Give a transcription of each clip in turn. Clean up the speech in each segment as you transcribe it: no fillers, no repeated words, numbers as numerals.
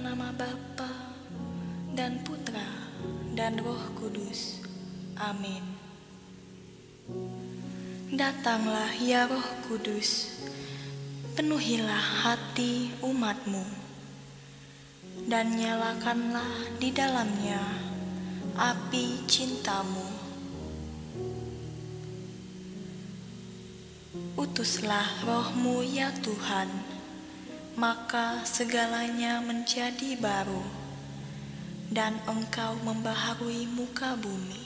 nama Bapa dan Putra dan Roh Kudus. Amin. Datanglah ya Roh Kudus, penuhilah hati umat-Mu, dan nyalakanlah di dalamnya api cinta-Mu. Utuslah Roh-Mu ya Tuhan, maka segalanya menjadi baru, dan Engkau membaharui muka bumi.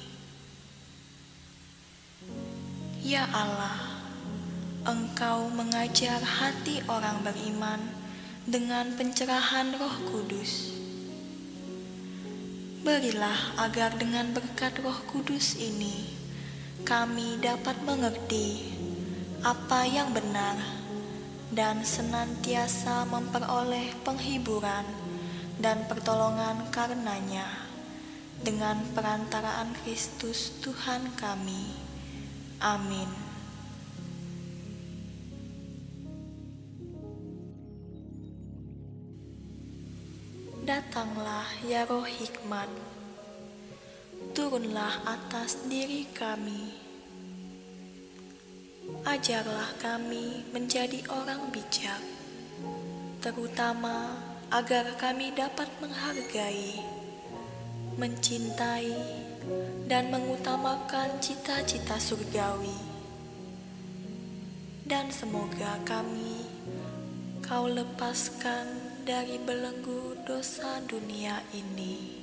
Ya Allah, Engkau mengajar hati orang beriman dengan pencerahan Roh Kudus. Berilah agar dengan berkat Roh Kudus ini kami dapat mengerti apa yang benar dan senantiasa memperoleh penghiburan dan pertolongan karenanya dengan perantaraan Kristus Tuhan kami. Amin. Datanglah ya Roh Hikmat, turunlah atas diri kami. Ajarlah kami menjadi orang bijak, terutama agar kami dapat menghargai, mencintai, dan mengutamakan cita-cita surgawi. Dan semoga kami Kau lepaskan dari belenggu dosa dunia ini.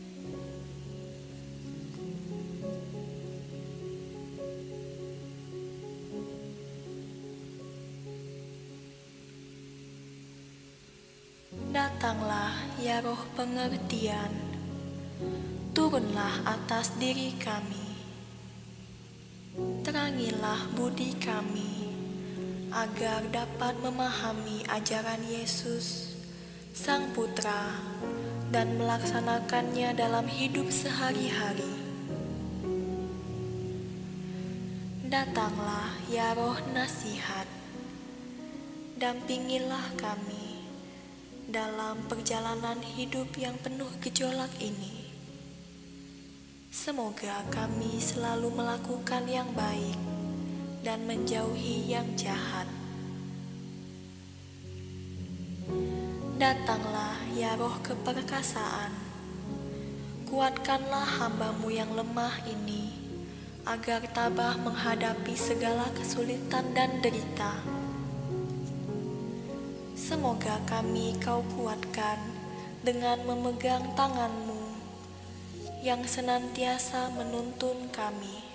Datanglah ya Roh pengertian, turunlah atas diri kami. Terangilah budi kami, agar dapat memahami ajaran Yesus, Sang Putra, dan melaksanakannya dalam hidup sehari-hari. Datanglah ya Roh nasihat, dampingilah kami dalam perjalanan hidup yang penuh gejolak ini. Semoga kami selalu melakukan yang baik dan menjauhi yang jahat. Datanglah ya Roh keperkasaan, kuatkanlah hamba-Mu yang lemah ini, agar tabah menghadapi segala kesulitan dan derita. Semoga kami Kau kuatkan dengan memegang tangan-Mu yang senantiasa menuntun kami.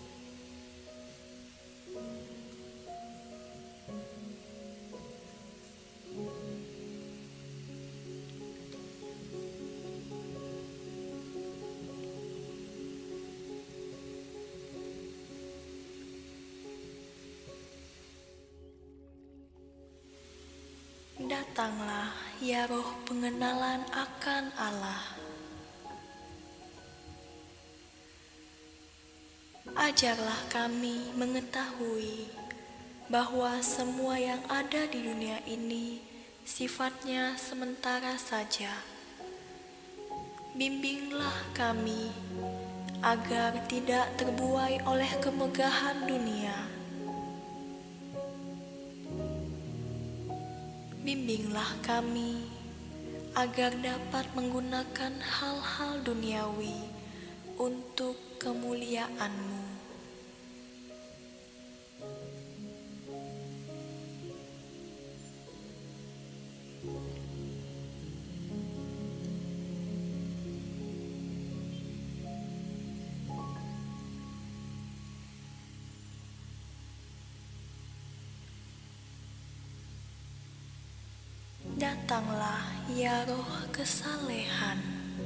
Datanglah ya Roh pengenalan akan Allah. Ajarlah kami mengetahui bahwa semua yang ada di dunia ini sifatnya sementara saja. Bimbinglah kami agar tidak terbuai oleh kemegahan dunia. Bimbinglah kami agar dapat menggunakan hal-hal duniawi untuk kemuliaan-Mu. Datanglah ya Roh kesalehan,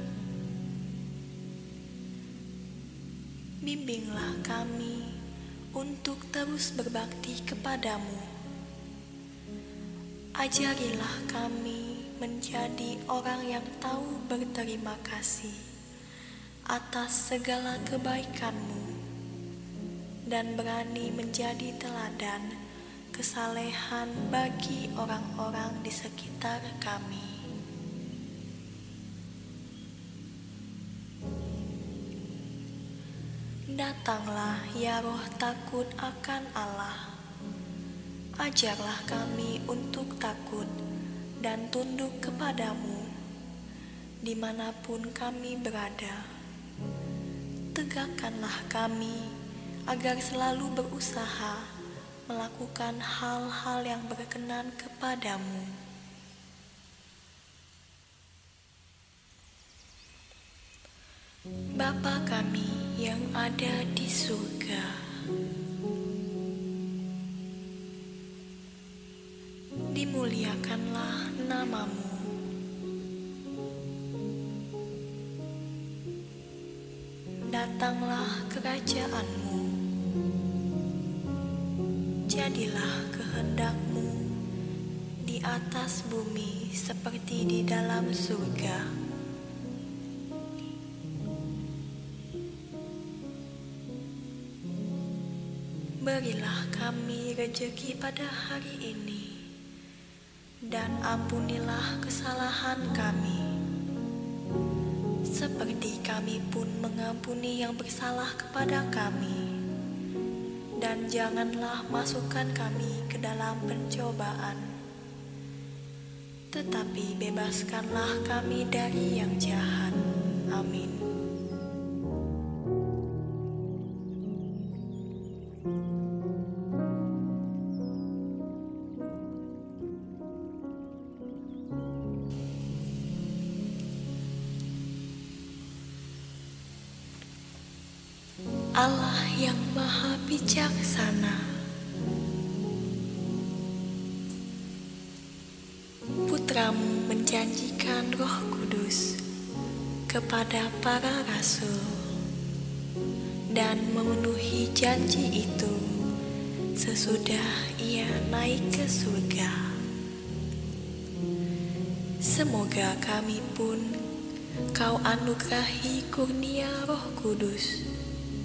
bimbinglah kami untuk terus berbakti kepada-Mu. Ajarilah kami menjadi orang yang tahu berterima kasih atas segala kebaikan-Mu dan berani menjadi teladan kesalehan bagi orang-orang di sekitar kami. Datanglah ya roh takut akan Allah. Ajarlah kami untuk takut dan tunduk kepadamu dimanapun kami berada. Tegakkanlah kami agar selalu berusaha melakukan hal-hal yang berkenan kepadamu. Bapa kami yang ada di surga, dimuliakanlah namamu. Datanglah kerajaanmu. Jadilah kehendakmu di atas bumi seperti di dalam surga. Berilah kami rejeki pada hari ini, dan ampunilah kesalahan kami, seperti kami pun mengampuni yang bersalah kepada kami. Dan janganlah masukkan kami ke dalam pencobaan, tetapi bebaskanlah kami dari yang jahat. Amin. Allah yang Maha Bijaksana, Putramu menjanjikan Roh Kudus kepada para rasul dan memenuhi janji itu sesudah Ia naik ke surga. Semoga kami pun Kau anugerahi kurnia Roh Kudus.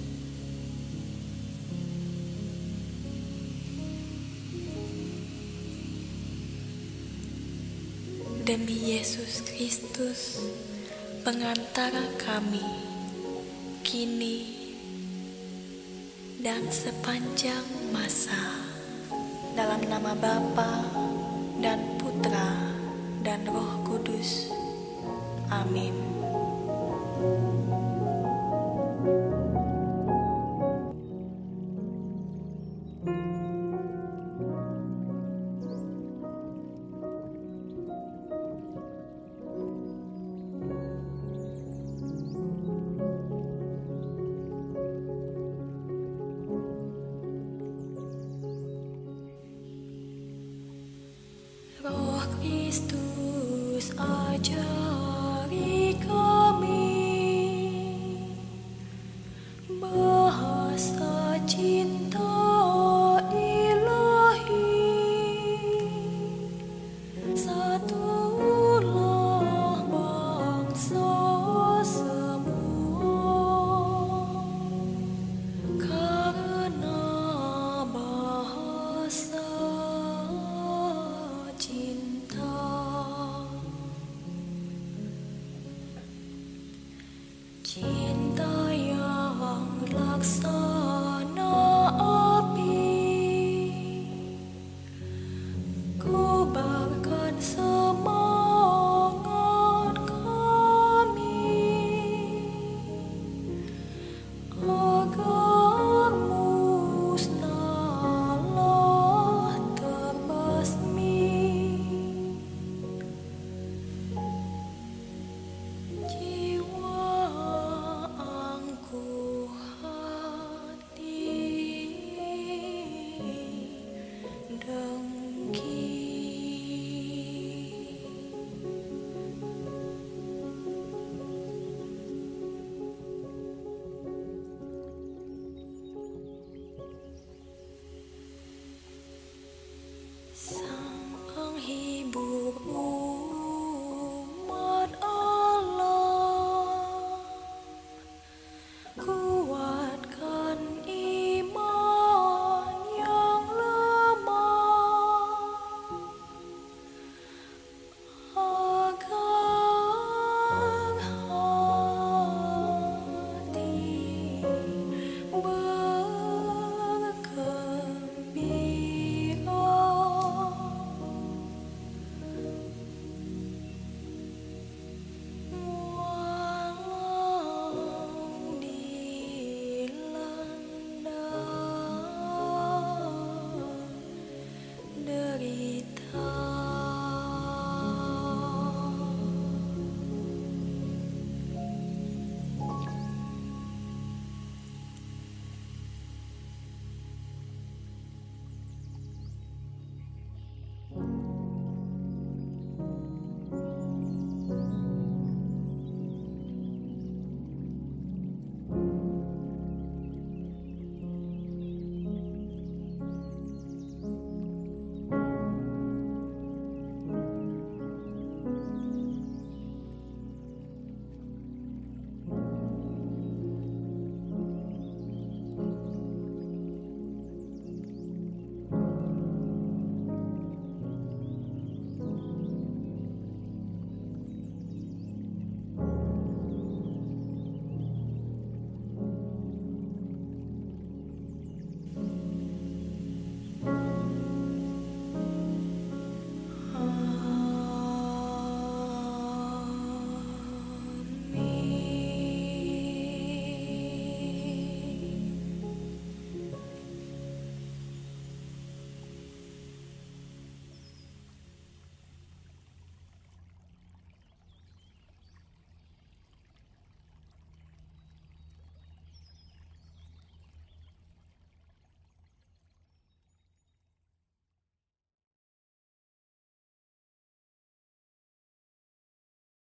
Demi Yesus Kristus, pengantara kami, kini dan sepanjang masa, dalam nama Bapa dan Putra dan Roh Kudus. Amin. Roh Kristus ajari kami bahasa cinta ilahi. Satulah bangsa semua karena bahasa cinta.